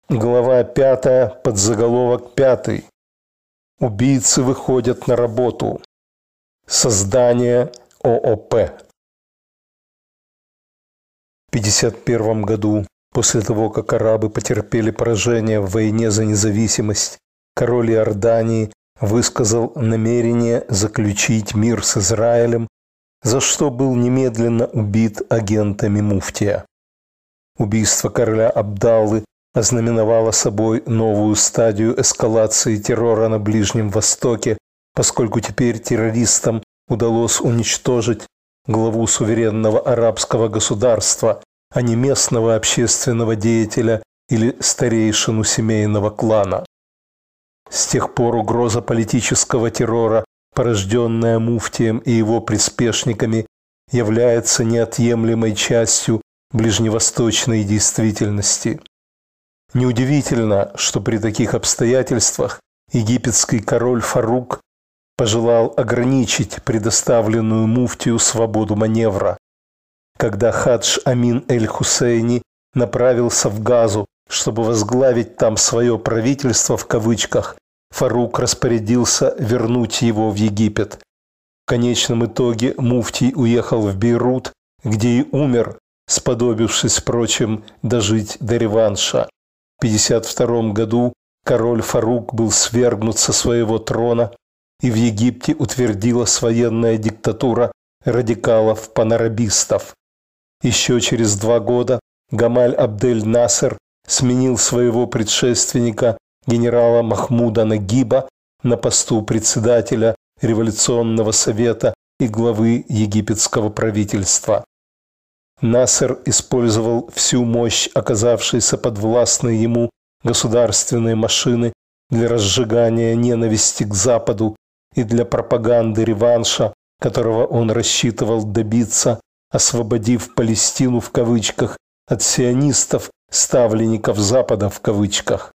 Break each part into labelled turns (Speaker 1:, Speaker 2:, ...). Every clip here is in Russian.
Speaker 1: Глава 5, подзаголовок 5. Убийцы выходят на работу. Создание ООП. В 1951 году, после того, как арабы потерпели поражение в войне за независимость, король Иордании высказал намерение заключить мир с Израилем, за что был немедленно убит агентами муфтия. Убийство короля Абдаллы ознаменовало собой новую стадию эскалации террора на Ближнем Востоке, поскольку теперь террористам удалось уничтожить главу суверенного арабского государства, а не местного общественного деятеля или старейшину семейного клана. С тех пор угроза политического террора, порожденная муфтием и его приспешниками, является неотъемлемой частью ближневосточной действительности. Неудивительно, что при таких обстоятельствах египетский король Фарук пожелал ограничить предоставленную муфтию свободу маневра. Когда Хадж Амин эль-Хусейни направился в Газу, чтобы возглавить там свое правительство в кавычках, Фарук распорядился вернуть его в Египет. В конечном итоге муфтий уехал в Бейрут, где и умер, сподобившись, впрочем, дожить до реванша. В 1952 году король Фарук был свергнут со своего трона, и в Египте утвердилась военная диктатура радикалов-панарабистов. Еще через 2 года Гамаль Абдель-Насер сменил своего предшественника генерала Махмуда Нагиба на посту председателя Революционного совета и главы египетского правительства. Насер использовал всю мощь оказавшейся подвластной ему государственной машины для разжигания ненависти к Западу и для пропаганды реванша, которого он рассчитывал добиться, освободив Палестину в кавычках от сионистов, ставленников Запада в кавычках.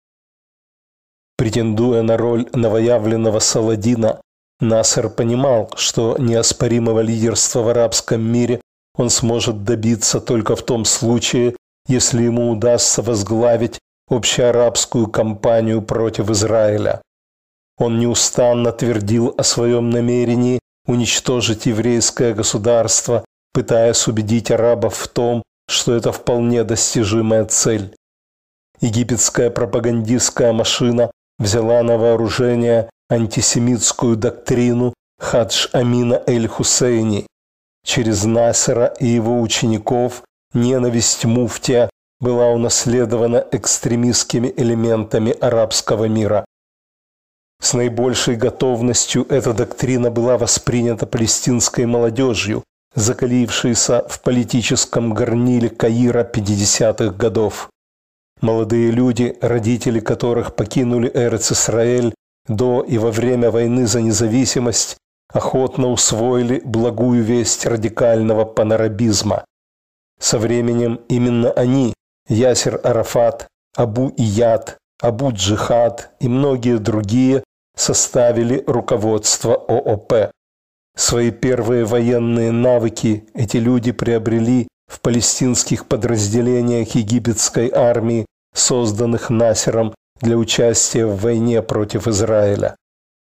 Speaker 1: Претендуя на роль новоявленного Саладина, Насер понимал, что неоспоримого лидерства в арабском мире он сможет добиться только в том случае, если ему удастся возглавить общеарабскую кампанию против Израиля. Он неустанно твердил о своем намерении уничтожить еврейское государство, пытаясь убедить арабов в том, что это вполне достижимая цель. Египетская пропагандистская машина взяла на вооружение антисемитскую доктрину Хадж Амина эль-Хусейни. Через Насера и его учеников ненависть муфтия была унаследована экстремистскими элементами арабского мира. С наибольшей готовностью эта доктрина была воспринята палестинской молодежью, закалившейся в политическом горниле Каира 50-х годов. Молодые люди, родители которых покинули Эрец-Исраэль до и во время войны за независимость, охотно усвоили благую весть радикального панарабизма. Со временем именно они, Ясер Арафат, Абу Ияд, Абу Джихад и многие другие, составили руководство ООП. Свои первые военные навыки эти люди приобрели в палестинских подразделениях египетской армии, созданных Насером для участия в войне против Израиля.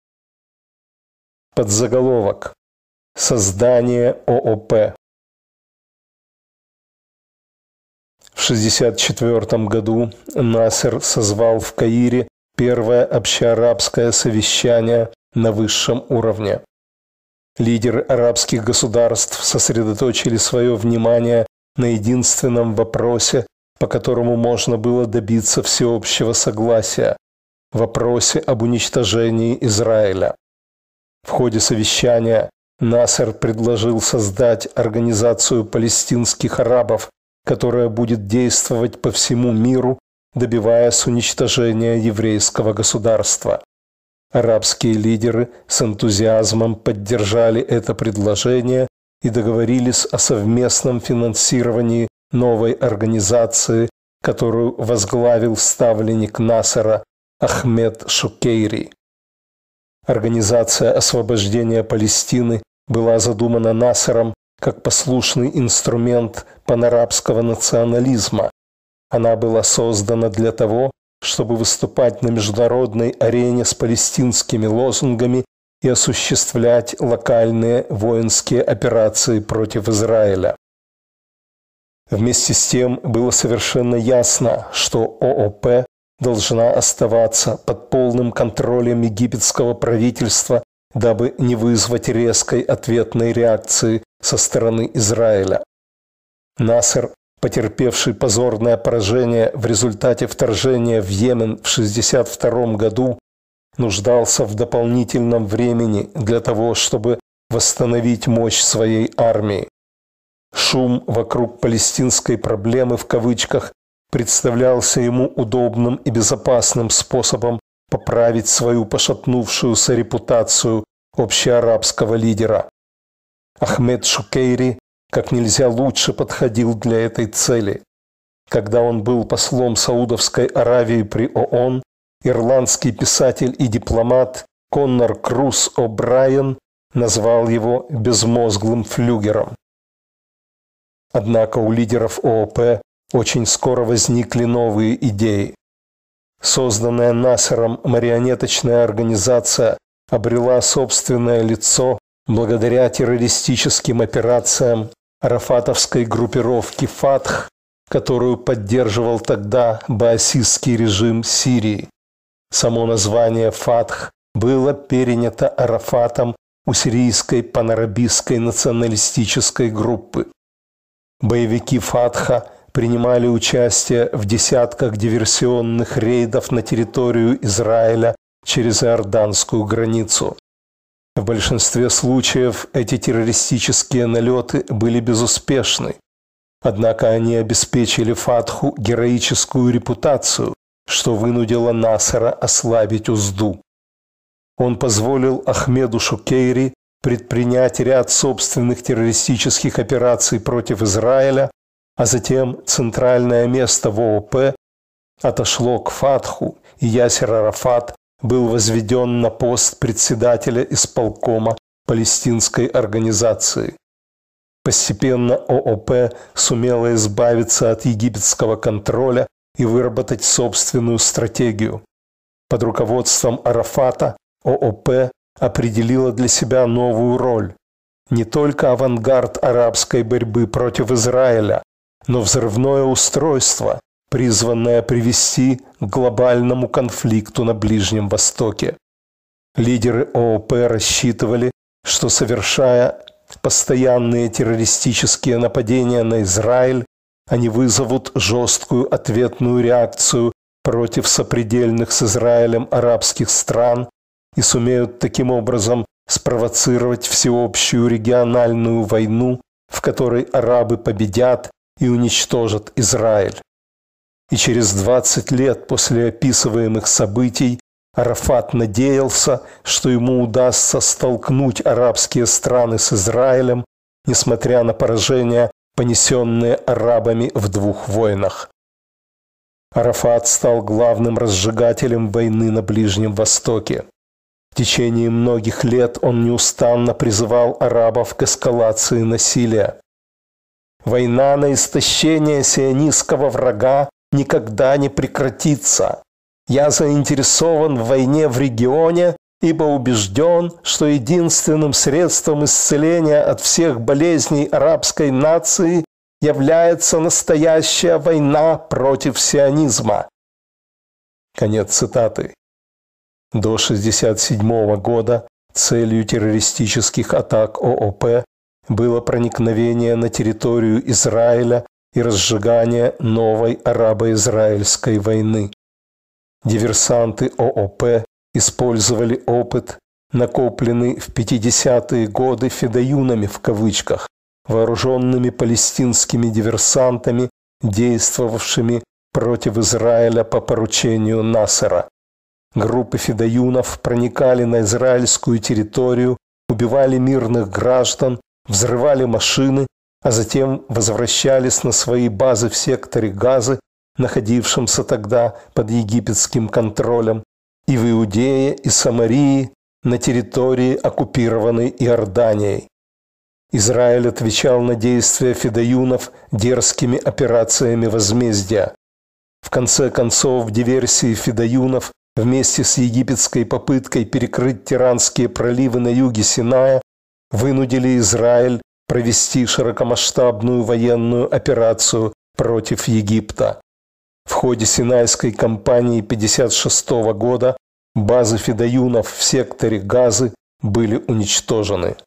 Speaker 1: Подзаголовок. Создание ООП. В 1964 году Насер созвал в Каире первое общеарабское совещание на высшем уровне. Лидеры арабских государств сосредоточили свое внимание на единственном вопросе, по которому можно было добиться всеобщего согласия – вопросе об уничтожении Израиля. В ходе совещания Насер предложил создать организацию палестинских арабов, которая будет действовать по всему миру, добиваясь уничтожения еврейского государства. Арабские лидеры с энтузиазмом поддержали это предложение и договорились о совместном финансировании новой организации, которую возглавил ставленник Насера Ахмед Шукейри. Организация освобождения Палестины была задумана Насером как послушный инструмент панарабского национализма. Она была создана для того, чтобы выступать на международной арене с палестинскими лозунгами и осуществлять локальные воинские операции против Израиля. Вместе с тем было совершенно ясно, что ООП должна оставаться под полным контролем египетского правительства, дабы не вызвать резкой ответной реакции со стороны Израиля. Насер, потерпевший позорное поражение в результате вторжения в Йемен в 1962 году, нуждался в дополнительном времени для того, чтобы восстановить мощь своей армии. Шум вокруг палестинской проблемы в кавычках представлялся ему удобным и безопасным способом поправить свою пошатнувшуюся репутацию общеарабского лидера. Ахмед Шукейри как нельзя лучше подходил для этой цели. Когда он был послом Саудовской Аравии при ООН, ирландский писатель и дипломат Коннор Круз О'Брайен назвал его «безмозглым флюгером». Однако у лидеров ООП очень скоро возникли новые идеи. Созданная Насером марионеточная организация обрела собственное лицо благодаря террористическим операциям арафатовской группировки «Фатх», которую поддерживал тогда баасистский режим Сирии. Само название «Фатх» было перенято Арафатом у сирийской панарабистской националистической группы. Боевики «Фатха» принимали участие в десятках диверсионных рейдов на территорию Израиля через иорданскую границу. В большинстве случаев эти террористические налеты были безуспешны, однако они обеспечили Фатху героическую репутацию, что вынудило Насера ослабить узду. Он позволил Ахмеду Шукейри предпринять ряд собственных террористических операций против Израиля, а затем центральное место в ООП отошло к Фатху, и Ясер Арафат был возведен на пост председателя исполкома палестинской организации. Постепенно ООП сумела избавиться от египетского контроля и выработать собственную стратегию. Под руководством Арафата ООП определила для себя новую роль. Не только авангард арабской борьбы против Израиля, но взрывное устройство, призванное привести к глобальному конфликту на Ближнем Востоке. Лидеры ООП рассчитывали, что, совершая постоянные террористические нападения на Израиль, они вызовут жесткую ответную реакцию против сопредельных с Израилем арабских стран и сумеют таким образом спровоцировать всеобщую региональную войну, в которой арабы победят и уничтожат Израиль. И через 20 лет после описываемых событий Арафат надеялся, что ему удастся столкнуть арабские страны с Израилем, несмотря на поражения, понесенные арабами в двух войнах. Арафат стал главным разжигателем войны на Ближнем Востоке. В течение многих лет он неустанно призывал арабов к эскалации насилия. «Война на истощение сионистского врага никогда не прекратится. Я заинтересован в войне в регионе, ибо убежден, что единственным средством исцеления от всех болезней арабской нации является настоящая война против сионизма». Конец цитаты. До 1967 года целью террористических атак ООП было проникновение на территорию Израиля и разжигание новой арабо-израильской войны. Диверсанты ООП использовали опыт, накопленный в 50-е годы «федаюнами» в кавычках, вооруженными палестинскими диверсантами, действовавшими против Израиля по поручению Насера. Группы федаюнов проникали на израильскую территорию, убивали мирных граждан, взрывали машины, а затем возвращались на свои базы в секторе Газы, находившемся тогда под египетским контролем, и в Иудее и Самарии на территории, оккупированной Иорданией. Израиль отвечал на действия федаюнов дерзкими операциями возмездия. В конце концов, диверсии федаюнов вместе с египетской попыткой перекрыть Тиранские проливы на юге Синая вынудили Израиль провести широкомасштабную военную операцию против Египта. В ходе Синайской кампании 1956 года базы федаюнов в секторе Газы были уничтожены.